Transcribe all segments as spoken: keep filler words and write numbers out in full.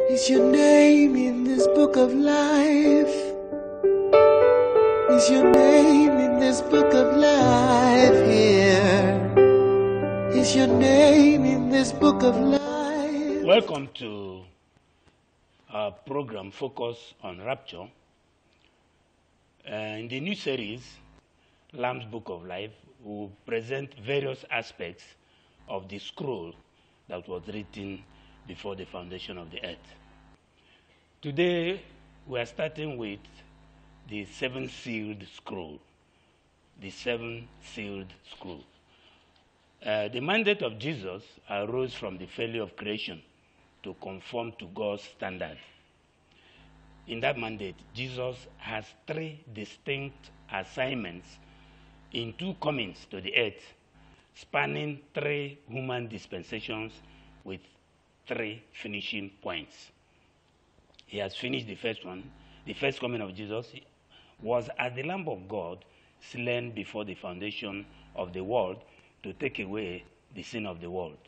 Is your name in this book of life? Is your name in this book of life here? Is your name in this book of life? Welcome to our program Focus on Rapture. Uh, in the new series, Lamb's Book of Life, we will present various aspects of the scroll that was written before the foundation of the earth. Today, we are starting with the seven-sealed scroll. The seven-sealed scroll. Uh, the mandate of Jesus arose from the failure of creation to conform to God's standard. In that mandate, Jesus has three distinct assignments in two comings to the earth, spanning three human dispensations with three finishing points. He has finished the first one. The first coming of Jesus was as the Lamb of God slain before the foundation of the world to take away the sin of the world.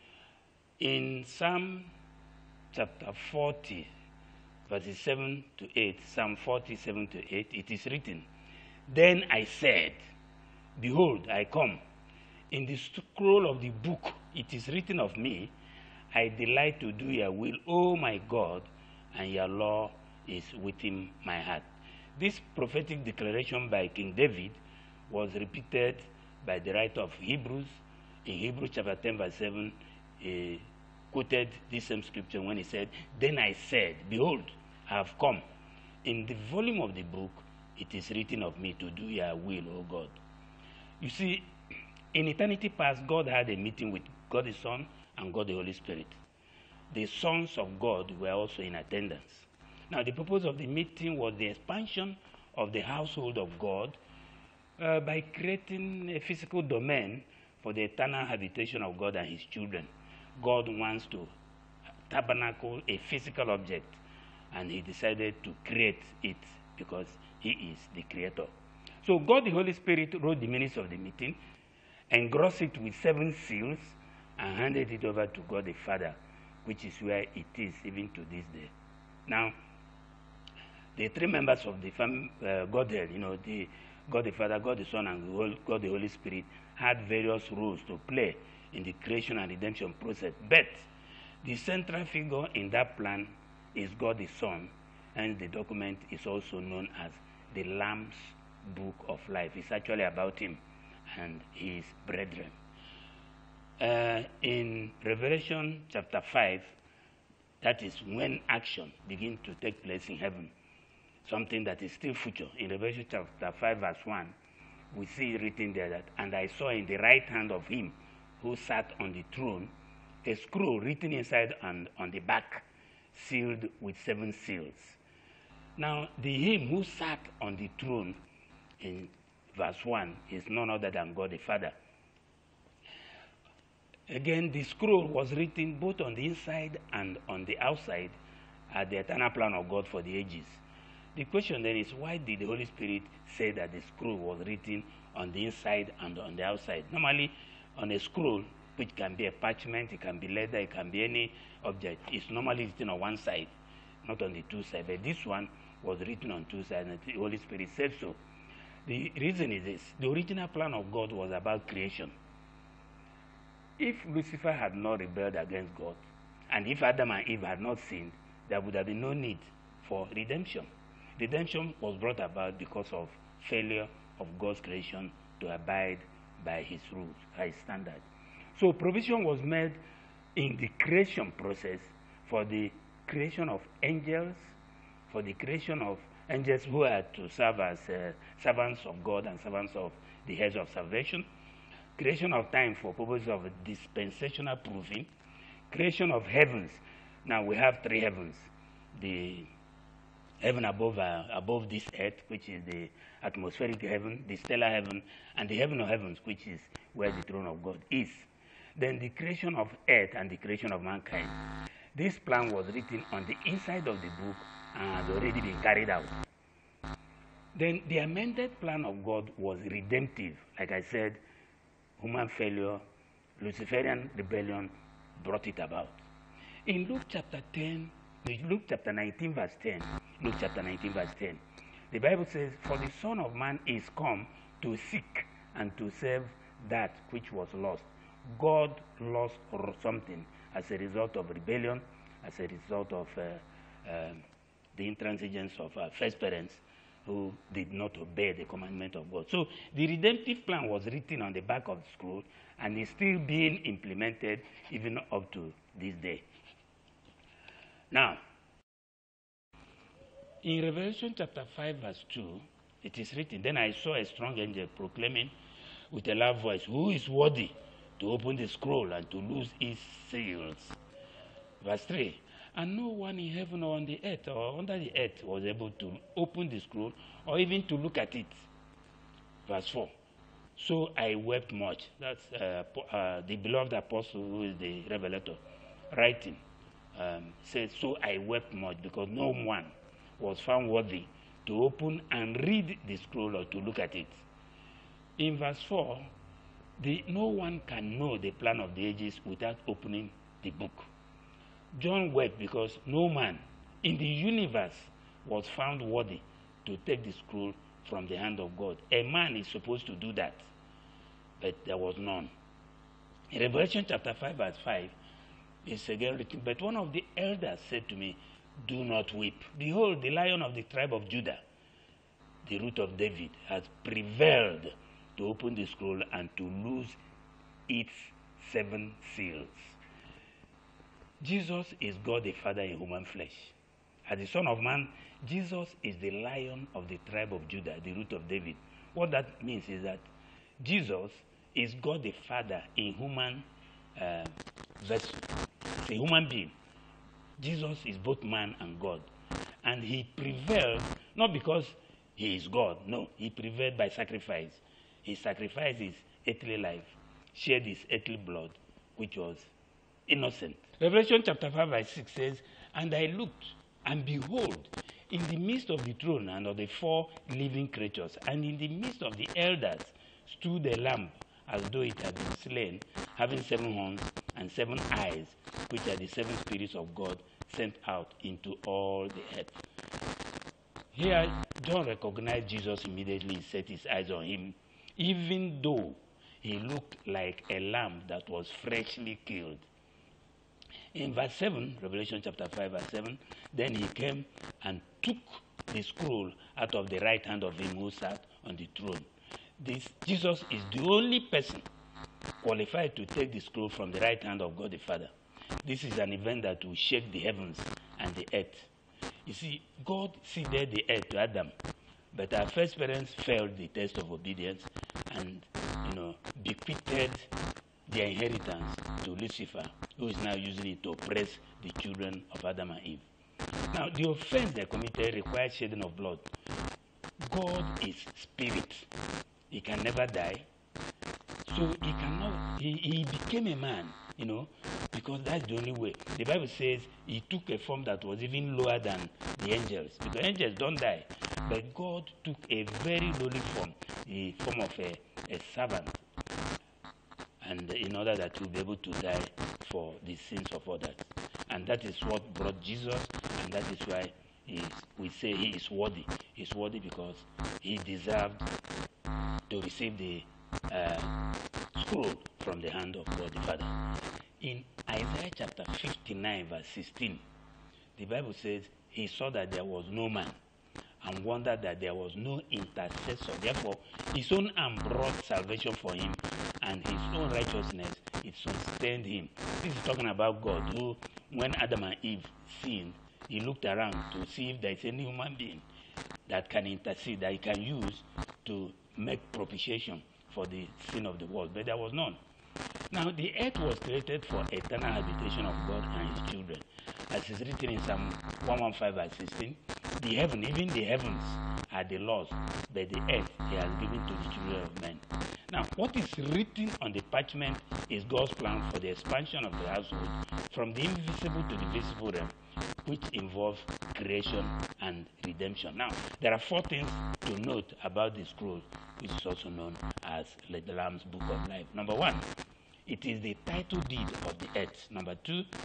In Psalm chapter forty, verses seven to eight, Psalm forty-seven to eight, it is written, "Then I said, Behold, I come. In the scroll of the book it is written of me, I delight to do your will, O my God, and your law is within my heart." This prophetic declaration by King David was repeated by the writer of Hebrews. In Hebrews chapter ten, verse seven, he quoted this same scripture when he said, "Then I said, Behold, I have come. In the volume of the book, it is written of me to do your will, O God." You see, in eternity past, God had a meeting with God the Son and God the Holy Spirit. The sons of God were also in attendance. Now, the purpose of the meeting was the expansion of the household of God uh, by creating a physical domain for the eternal habitation of God and his children. God wants to tabernacle a physical object, and he decided to create it because he is the creator. So God the Holy Spirit wrote the minutes of the meeting, engrossed it with seven seals, and handed it over to God the Father, which is where it is even to this day. Now, the three members of the fam- uh, Godhead, you know, the God the Father, God the Son, and God the Holy Spirit, had various roles to play in the creation and redemption process. But the central figure in that plan is God the Son, and the document is also known as the Lamb's Book of Life. It's actually about him and his brethren. Uh, in Revelation chapter five, that is when action begins to take place in heaven, something that is still future. In Revelation chapter five, verse one, we see written there that, "And I saw in the right hand of him who sat on the throne a scroll written inside and on the back, sealed with seven seals." Now, the him who sat on the throne in verse one is none other than God the Father. Again, the scroll was written both on the inside and on the outside at the eternal plan of God for the ages. The question then is, why did the Holy Spirit say that the scroll was written on the inside and on the outside? Normally, on a scroll, which can be a parchment, it can be leather, it can be any object, it's normally written on one side, not on the two sides. But this one was written on two sides, and the Holy Spirit said so. The reason is this: the original plan of God was about creation. If Lucifer had not rebelled against God, and if Adam and Eve had not sinned, there would have been no need for redemption. Redemption was brought about because of failure of God's creation to abide by his rules, by his standard. So provision was made in the creation process for the creation of angels, for the creation of angels who are to serve as uh, servants of God and servants of the heads of salvation, creation of time for purposes of dispensational proving, creation of heavens. Now we have three heavens: the heaven above uh, above this earth, which is the atmospheric heaven, the stellar heaven, and the heaven of heavens, which is where the throne of God is. Then the creation of earth and the creation of mankind. This plan was written on the inside of the book and had already been carried out. Then the amended plan of God was redemptive. Like I said, human failure, Luciferian rebellion brought it about. In Luke chapter ten, Luke chapter nineteen, verse ten. Luke chapter nineteen, verse ten. The Bible says, "For the Son of Man is come to seek and to save that which was lost." God lost something as a result of rebellion, as a result of uh, uh, the intransigence of our first parents who did not obey the commandment of God. So the redemptive plan was written on the back of the scroll and is still being implemented even up to this day. Now, in Revelation chapter five, verse two, it is written, "Then I saw a strong angel proclaiming with a loud voice, 'Who is worthy to open the scroll and to loose its seals?'" Verse three, "And no one in heaven or on the earth or under the earth was able to open the scroll or even to look at it." Verse four, "So I wept much." That's uh, uh, the beloved apostle, who is the revelator, writing, um, says, "So I wept much because no one was found worthy to open and read the scroll or to look at it." In verse four, the, no one can know the plan of the ages without opening the book. John wept because no man in the universe was found worthy to take the scroll from the hand of God. A man is supposed to do that, but there was none. In Revelation chapter five, verse five, it's again written, "But one of the elders said to me, 'Do not weep. Behold, the Lion of the tribe of Judah, the root of David, has prevailed to open the scroll and to loose its seven seals.'" Jesus is God the Father in human flesh. As the Son of Man, Jesus is the Lion of the tribe of Judah, the root of David. What that means is that Jesus is God the Father in human uh, vessel. It's a human being. Jesus is both man and God. And he prevailed, not because he is God. No, he prevailed by sacrifice. He sacrificed his earthly life, shed his earthly blood, which was innocent. Revelation chapter five, verse six says, "And I looked, and behold, in the midst of the throne and of the four living creatures, and in the midst of the elders, stood a lamb, as though it had been slain, having seven horns and seven eyes, which are the seven spirits of God sent out into all the earth." Here, John recognized Jesus immediately. He set his eyes on him, even though he looked like a lamb that was freshly killed. In verse seven, Revelation chapter five, verse seven, "Then he came and took the scroll out of the right hand of him who sat on the throne." This, Jesus is the only person qualified to take the scroll from the right hand of God the Father. This is an event that will shake the heavens and the earth. You see, God ceded the earth to Adam, but our first parents failed the test of obedience and, you know, bequeathed their inheritance to Lucifer, who is now using it to oppress the children of Adam and Eve. Now, the offense they committed requires shedding of blood. God is spirit. He can never die. So he cannot, he, he became a man, you know, because that's the only way. The Bible says he took a form that was even lower than the angels, because angels don't die. But God took a very lowly form, the form of a, a servant, and in order that we'll be able to die for the sins of others. And that is what brought Jesus, and that is why he is, we say he is worthy. He is worthy because he deserved to receive the uh, scroll from the hand of God the Father. In Isaiah chapter fifty-nine, verse sixteen, the Bible says, "He saw that there was no man, and wondered that there was no intercessor. Therefore, his own arm brought salvation for him, and his own righteousness, it sustained him." This is talking about God, who, when Adam and Eve sinned, he looked around to see if there is any human being that can intercede, that he can use to make propitiation for the sin of the world. But there was none. Now, the earth was created for eternal habitation of God and his children. As is written in Psalm one fifteen, verse sixteen, "The heaven, even the heavens, are the Lord's, but the earth he has given to the children of men." Now, what is written on the parchment is God's plan for the expansion of the household from the invisible to the visible realm, which involves creation and redemption. Now, there are four things to note about the scroll, which is also known as the Lamb's Book of Life. Number one, it is the title deed of the earth. Number two,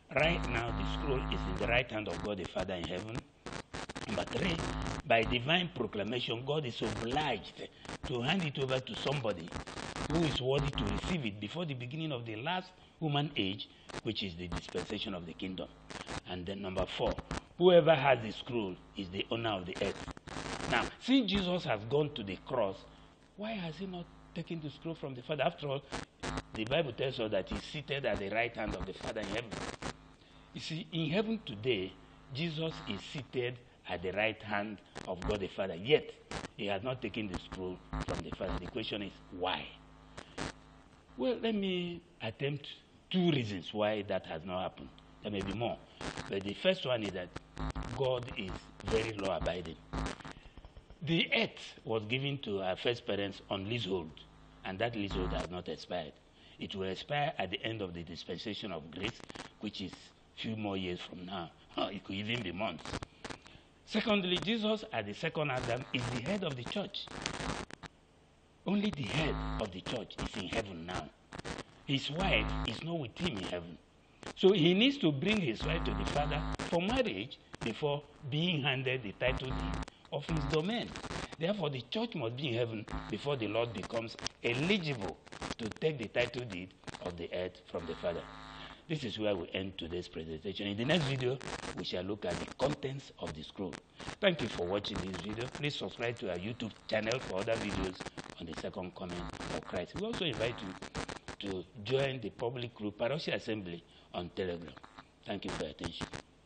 Right now, the scroll is in the right hand of God the Father in heaven. Number three, by divine proclamation, God is obliged to hand it over to somebody who is worthy to receive it before the beginning of the last human age, which is the dispensation of the kingdom. And then number four, whoever has the scroll is the owner of the earth. Now, since Jesus has gone to the cross, why has he not taken the scroll from the Father? After all, the Bible tells us that he's seated at the right hand of the Father in heaven. You see, in heaven today, Jesus is seated at the right hand of God the Father, yet he has not taken the scroll from the Father. The question is, why? Well, let me attempt two reasons why that has not happened. There may be more, but the first one is that God is very law-abiding. The earth was given to our first parents on leasehold, and that leasehold has not expired. It will expire at the end of the dispensation of grace, which is a few more years from now. It could even be months. Secondly, Jesus, as the second Adam, is the head of the church. Only the head of the church is in heaven now. His wife is not with him in heaven. So he needs to bring his wife to the Father for marriage before being handed the title deed of his domain. Therefore, the church must be in heaven before the Lord becomes eligible to take the title deed of the earth from the Father. This is where we end today's presentation. In the next video, we shall look at the contents of the scroll. Thank you for watching this video. Please subscribe to our YouTube channel for other videos on the second coming of Christ. We also invite you to join the public group Parochial Assembly on Telegram. Thank you for your attention.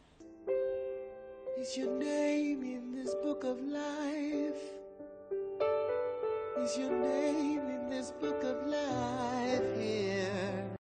Is your name in this book of life? Is your name in this book of life here?